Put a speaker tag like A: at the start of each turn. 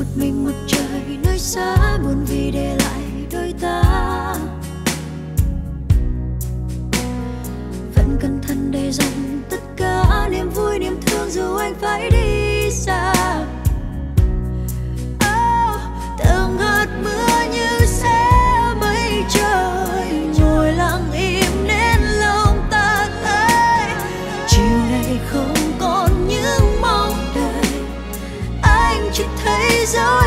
A: một mình một trời nơi xa, buồn vì để lại đôi ta. Vẫn cẩn thận để dành tất cả niềm vui niềm thương dù anh phải đi xa. Từng hạt mưa như sẽ mây trời, ngồi lặng im nên lòng ta thấy chiều nay không còn những mong đợi. Anh chỉ thấy dấu